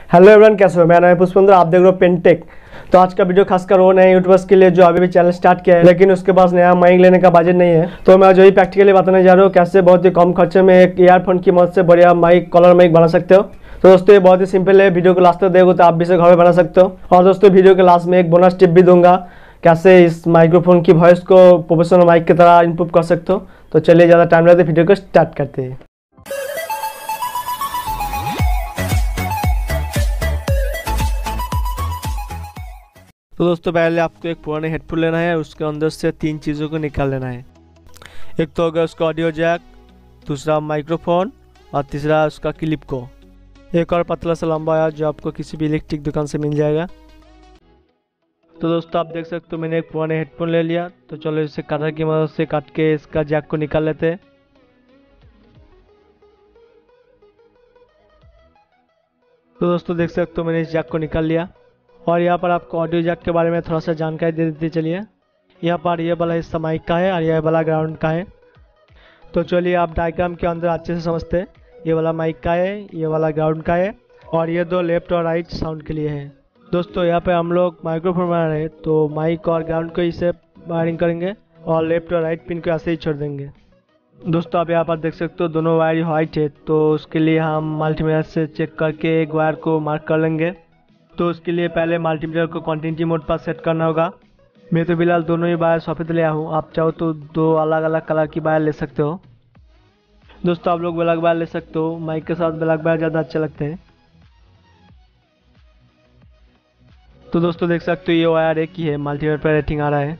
Hello everyone, कैसे हो? मेरा नाम है पुष्पेंद्र, आप देख रहे हो पेंटेक। तो आज का वीडियो खासकर वो नए यूट्यूबर्स के लिए जो अभी भी चैनल स्टार्ट किया है लेकिन उसके पास नया माइक लेने का बजट नहीं है। तो मैं जो ही प्रैक्टिकली बताने जा रहा हूँ कैसे बहुत ही कम खर्चे में एक ईयरफोन की मदद से बढ़िया माइक, कॉलर माइक बना सकते हो। तो दोस्तों ये बहुत ही सिंपल है, वीडियो को लास्ट तक देखो तो आप भी इसे घर में बना सकते हो। और दोस्तों वीडियो के लास्ट में एक बोनस टिप भी दूंगा कैसे इस माइक्रोफोन की वॉइस को प्रोफेशनल माइक की तरह इम्प्रूव कर सकते हो। तो चलिए ज़्यादा टाइम लगते वीडियो को स्टार्ट करते हैं। तो दोस्तों पहले आपको एक पुराने हेडफोन लेना है, उसके अंदर से तीन चीज़ों को निकाल लेना है। एक तो होगा उसका ऑडियो जैक, दूसरा माइक्रोफोन और तीसरा उसका क्लिप को। एक और पतला सा लंबा है जो आपको किसी भी इलेक्ट्रिक दुकान से मिल जाएगा। तो दोस्तों आप देख सकते हो मैंने एक पुराने हेडफोन ले लिया। तो चलो इसे कटर की मदद से काट के इसका जैक को निकाल लेते हैं। तो दोस्तों देख सकते हो मैंने इस जैक को निकाल लिया। और यहाँ पर आपको ऑडियो जैक के बारे में थोड़ा सा जानकारी दे देते चलिए। यहाँ पर ये वाला हिस्सा माइक का है और यह वाला ग्राउंड का है। तो चलिए आप डायग्राम के अंदर अच्छे से समझते हैं। ये वाला माइक का है, ये वाला ग्राउंड का है और ये दो लेफ्ट और राइट साउंड के लिए है। दोस्तों यहाँ पे हम लोग माइक्रोफोन बना रहे हैं तो माइक और ग्राउंड को इसे वायरिंग करेंगे और लेफ्ट और राइट पिन को ऐसे ही छोड़ देंगे। दोस्तों आप यहाँ पर देख सकते हो दोनों वायर व्हाइट है, तो उसके लिए हम मल्टीमीटर से चेक करके एक वायर को मार्क कर लेंगे। तो उसके लिए पहले मल्टीमीटर को कंटिन्यूटी मोड पर सेट करना होगा। मैं तो फिलहाल दोनों ही वायर सफ़ेद लिया हूँ, आप चाहो तो दो अलग अलग कलर की वायर ले सकते हो। दोस्तों आप लोग ब्लैक वायर ले सकते हो, माइक के साथ ब्लैक वायर ज़्यादा अच्छे लगते हैं। तो दोस्तों देख सकते हो ये वायर एक ही है, मल्टीमीटर पर रेटिंग आ रहा है।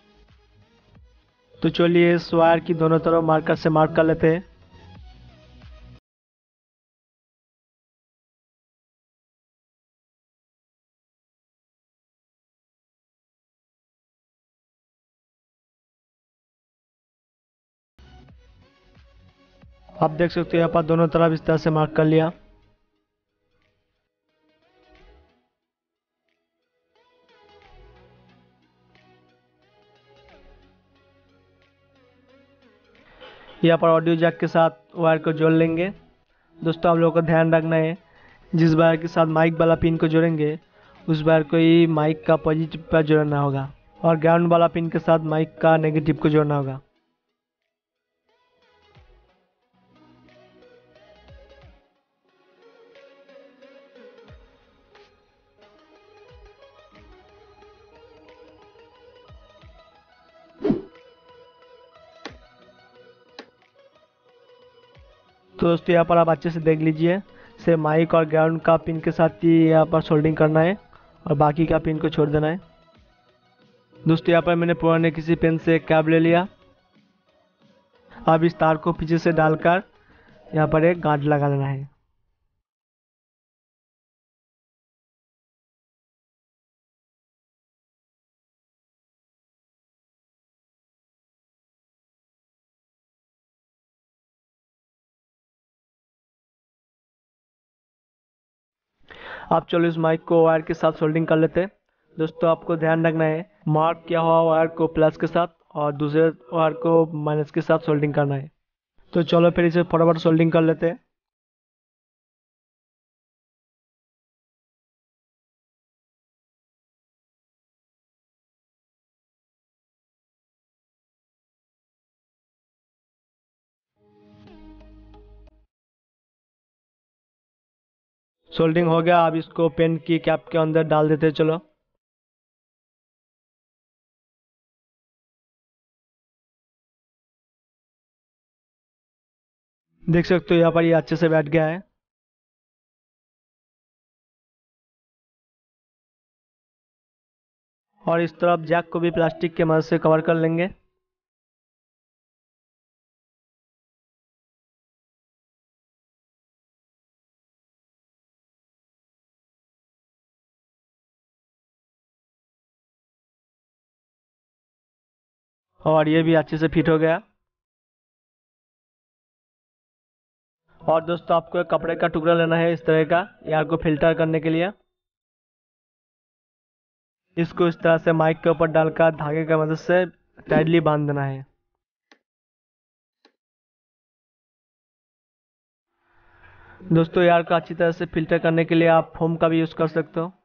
तो चलिए इस वायर की दोनों तरफ मार्कर से मार्क कर लेते हैं। आप देख सकते हो यहाँ पर दोनों तरफ इस तरह से मार्क कर लिया। यहाँ पर ऑडियो जैक के साथ वायर को जोड़ लेंगे। दोस्तों आप लोगों को ध्यान रखना है जिस वायर के साथ माइक वाला पिन को जोड़ेंगे उस वायर को ही माइक का पॉजिटिव पर जोड़ना होगा और ग्राउंड वाला पिन के साथ माइक का नेगेटिव को जोड़ना होगा। तो दोस्तों यहाँ पर आप अच्छे से देख लीजिए, से माइक और ग्राउंड का पिन के साथ ही यहाँ पर सोल्डिंग करना है और बाकी का पिन को छोड़ देना है। दोस्तों यहाँ पर मैंने पुराने किसी पेन से एक कैप ले लिया। अब इस तार को पीछे से डालकर यहाँ पर एक गांठ लगा लेना है। आप चलो इस माइक को वायर के साथ सोल्डिंग कर लेते हैं। दोस्तों आपको ध्यान रखना है मार्क किया हुआ वायर को प्लस के साथ और दूसरे वायर को माइनस के साथ सोल्डिंग करना है। तो चलो फिर इसे फटाफट सोल्डिंग कर लेते हैं। सोल्डिंग हो गया, अब इसको पेन की कैप के अंदर डाल देते हैं। चलो देख सकते हो यहाँ पर ये अच्छे से बैठ गया है। और इस तरफ जैक को भी प्लास्टिक के मदद से कवर कर लेंगे। और ये भी अच्छे से फिट हो गया। और दोस्तों आपको एक कपड़े का टुकड़ा लेना है इस तरह का एयर को फिल्टर करने के लिए। इसको इस तरह से माइक के ऊपर डालकर धागे की मदद से टाइटली बांध देना है। दोस्तों एयर को अच्छी तरह से फिल्टर करने के लिए आप फोम का भी यूज़ कर सकते हो।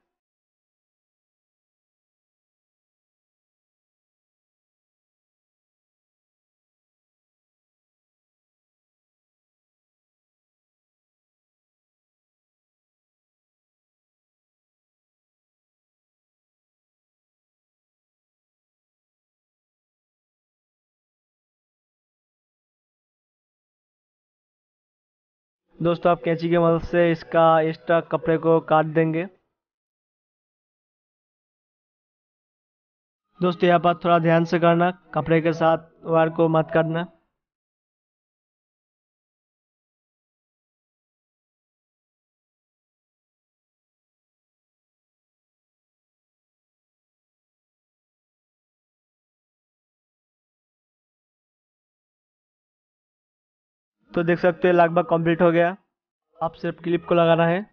दोस्तों आप कैंची की मदद से इसका एक्स्ट्रा कपड़े को काट देंगे। दोस्तों यहाँ पर थोड़ा ध्यान से करना, कपड़े के साथ वायर को मत काटना। तो देख सकते हैं लगभग कंप्लीट हो गया। आप सिर्फ क्लिप को लगाना है।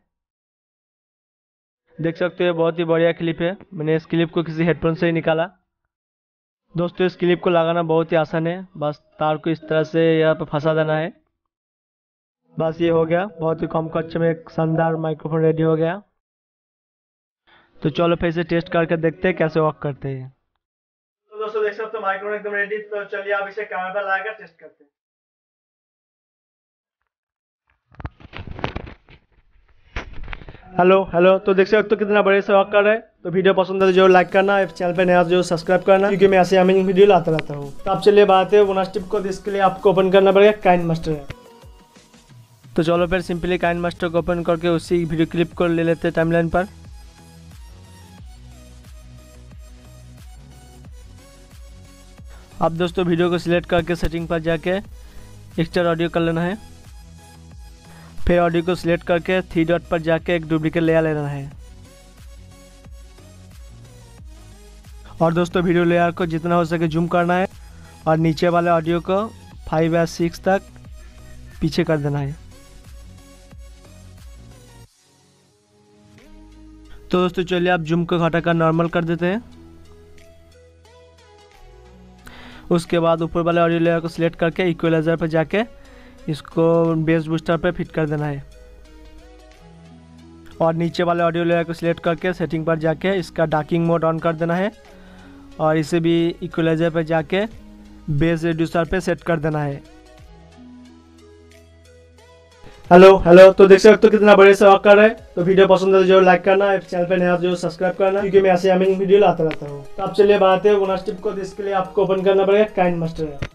देख सकते हैं बहुत ही बढ़िया क्लिप है। मैंने इस क्लिप को किसी हेडफोन से ही निकाला। दोस्तों इस क्लिप को लगाना बहुत ही आसान है, बस तार को इस तरह से यहाँ पे फंसा देना है। बस ये हो गया। बहुत ही कम खर्च में एक शानदार माइक्रोफोन रेडी हो गया। तो चलो फिर से टेस्ट करके देखते हैं कैसे वर्क करते हैं। तो दोस्तों देख सकते हो माइक्रोफोन एकदम रेडी। तो चलिए आप इसे कैमरा पर लगाकर टेस्ट करते हैं। हेलो तो देख सकते हो कितना बड़े से वर्क कर रहा है। तो वीडियो पसंद है तो जरूर लाइक करना, चैनल पे नया जो सब्सक्राइब करना, क्योंकि मैं ऐसे अमेजिंग वीडियो लाता रहता हूँ। तो आप चलिए बात है बोनस टिप को। इसके लिए आपको ओपन करना पड़ेगा काइनमास्टर ऐप। तो चलो फिर सिंपली काइनमास्टर को ओपन करके उसी वीडियो क्लिप को ले लेते हैं टाइमलाइन पर। अब दोस्तों वीडियो को सिलेक्ट करके सेटिंग पर जाके एक्स्ट्रा ऑडियो कर लेना है। फिर ऑडियो को सिलेक्ट करके 3 डॉट पर जाके एक डुप्लीकेट लेयर लेना है। और दोस्तों वीडियो लेयर को जितना हो सके जूम करना है और नीचे वाले ऑडियो को 5 या 6 तक पीछे कर देना है। तो दोस्तों चलिए आप जूम को घटाकर नॉर्मल कर देते हैं। उसके बाद ऊपर वाले ऑडियो लेयर को सिलेक्ट करके इक्वलाइजर पर जाके इसको बेस बूस्टर पे फिट कर देना है। और नीचे वाले ऑडियो लेयर को सिलेक्ट करके सेटिंग पर जाके इसका डार्किंग मोड ऑन कर देना है और इसे भी इक्वलाइजर पे जाके बेस रिड्यूसर पे सेट कर देना है। हेलो तो देख सकते हो कितना बड़े से वर्क कर रहा है। तो वीडियो पसंद है तो जरूर लाइक करना, चैनल पे नया जो सब्सक्राइब करना, क्योंकि मैं ऐसे अमेजिंग वीडियो लाता रहता हूँ। तो आप चलिए बात है बोनस टिप को। इसके लिए आपको ओपन करना पड़ेगा काइनमास्टर ऐप।